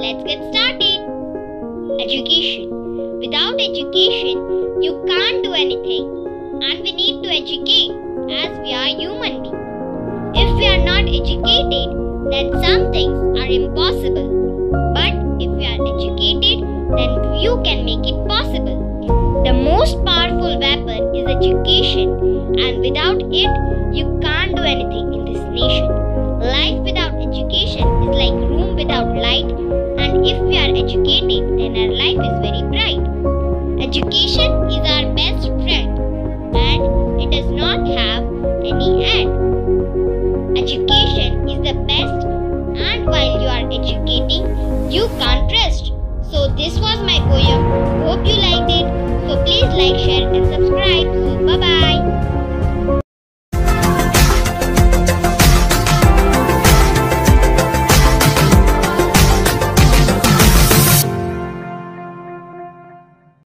let's get started. Education. Without education, you can't do anything, and we need to educate as we are human beings. If we are not educated, then some things are impossible. But if we are educated, then you can make it possible. The most powerful weapon is education, and without it, you can't do anything in this nation. Life without education is like room without light, and if we are educated, then our life is very bright. Education is our best friend, and it does not have any end. Education is the best, and while you are educating, you can't rest. So this was my poem. Hope you